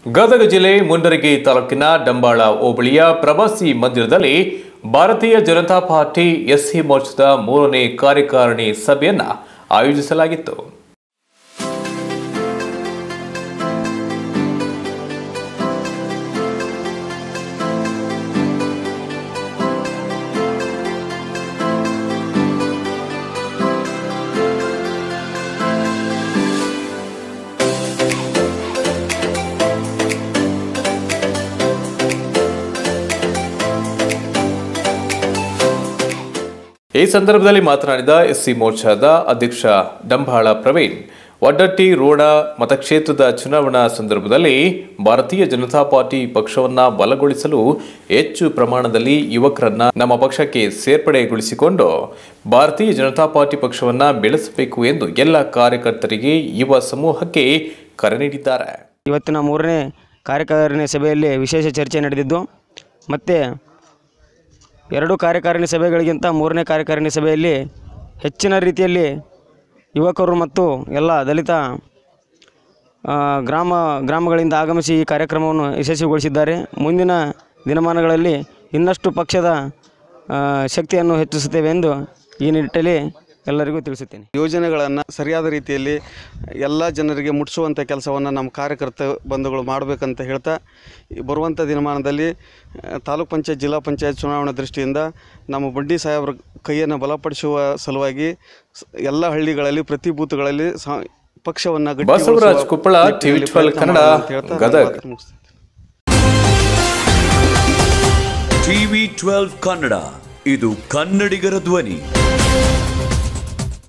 ಗದಗ ಜಿಲ್ಲೆ ಮುಂಡರಗಿ ತಾಲೂಕಿನ ಡಂಬಾಳ ಹೋಬಳಿಯ ಪ್ರವಾಸಿ ಮಂದಿರದಲ್ಲಿ ಭಾರತೀಯ ಜನತಾ ಪಾರ್ಟಿ ಎಸ್ಸಿ ಮೋರ್ಚಾದ 3ನೇ ಕಾರ್ಯಕಾರಿಣಿ ಸಭೆಯನ್ನು ಆಯೋಜಿಸಲಾಗಿತ್ತು. ಈ ಸಂದರ್ಭದಲ್ಲಿ ಮಾತನಾಡಿದ ಎಸ್ಸಿ ಮೋರ್ಚಾದ ಅಧ್ಯಕ್ಷ ಡಂಬಾಳ ಪ್ರವೀಣ್, ವಡ್ಡಟ್ಟಿ ರೋಡ ಮತಕ್ಷೇತ್ರದ ಚುನಾವಣಾ ಸಂದರ್ಭದಲ್ಲಿ ಭಾರತೀಯ ಜನತಾ ಪಾರ್ಟಿ ಪಕ್ಷವನ್ನು ಬಲಗೊಳಿಸಲು ಹೆಚ್ಚು ಪ್ರಮಾಣದಲ್ಲಿ ಯುವಕರನ್ನ ನಮ್ಮ ಪಕ್ಷಕ್ಕೆ ಸೇರ್ಪಡೆಗೊಳಿಸಿಕೊಂಡು ಭಾರತೀಯ ಜನತಾ ಪಾರ್ಟಿ ಪಕ್ಷವನ್ನು ಬೆಳೆಸಬೇಕು ಎಂದು ಎಲ್ಲ ಕಾರ್ಯಕರ್ತರಿಗೆ ಯುವ ಸಮೂಹಕ್ಕೆ ಕರೆ ನೀಡಿದ್ದಾರೆ. ಇವತ್ತಿನ 3ನೇ ಕಾರ್ಯಕಾರಿಣಿ ಸಭೆಯಲ್ಲಿ ವಿಶೇಷ ಚರ್ಚೆ ನಡೆದಿದ್ದು ಮತ್ತೆ 2 ಕಾರ್ಯಕಾರಿಣಿ ಸಭೆಗಳಿಗಿಂತ 3ನೇ ಕಾರ್ಯಕಾರಿಣಿ ಸಭೆಯಲ್ಲಿ ಹೆಚ್ಚಿನ ರೀತಿಯಲ್ಲಿ ಯುವಕರು ಮತ್ತು ಎಲ್ಲ ದಲಿತ ಗ್ರಾಮಗಳಿಂದ ಆಗಮಿಸಿ ಈ ಕಾರ್ಯಕ್ರಮವನ್ನು ಯಶಸ್ವಿಗೊಳಿಸಿದ್ದಾರೆ. ಮುಂದಿನ ದಿನಮಾನಗಳಲ್ಲಿ ಇನ್ನಷ್ಟು ಪಕ್ಷದ ಶಕ್ತಿಯನ್ನು ಹೆಚ್ಚಿಸುತ್ತೇವೆ ಎಂದು ಈ ನಿಟ್ಟಿನಲ್ಲಿ ಎಲ್ಲರಿಗೂ ತಿಳಿಸುತ್ತೇನೆ. ಯೋಜನೆಗಳನ್ನು ಸರಿಯಾದ ರೀತಿಯಲ್ಲಿ ಎಲ್ಲ ಜನರಿಗೆ ಮುಟ್ಟಿಸುವಂಥ ಕೆಲಸವನ್ನು ನಮ್ಮ ಕಾರ್ಯಕರ್ತ ಬಂಧುಗಳು ಮಾಡಬೇಕಂತ ಹೇಳ್ತಾ, ಬರುವಂಥ ದಿನಮಾನದಲ್ಲಿ ತಾಲೂಕ್ ಪಂಚಾಯತ್ ಜಿಲ್ಲಾ ಪಂಚಾಯತ್ ಚುನಾವಣಾ ದೃಷ್ಟಿಯಿಂದ ನಮ್ಮ ಬಂಡಿ ಸಾಹೇಬ್ರ ಕೈಯನ್ನು ಬಲಪಡಿಸುವ ಸಲುವಾಗಿ ಎಲ್ಲ ಹಳ್ಳಿಗಳಲ್ಲಿ ಪ್ರತಿ ಬೂತ್ಗಳಲ್ಲಿ ಪಕ್ಷವನ್ನು ಬಸವರಾಜ್ ಕುಪ್ಪಳ, TV12 ಕನ್ನಡ, ಗದಗ. TV12 ಕನ್ನಡ, ಇದು ಕನ್ನಡಿಗರ ಧ್ವನಿ.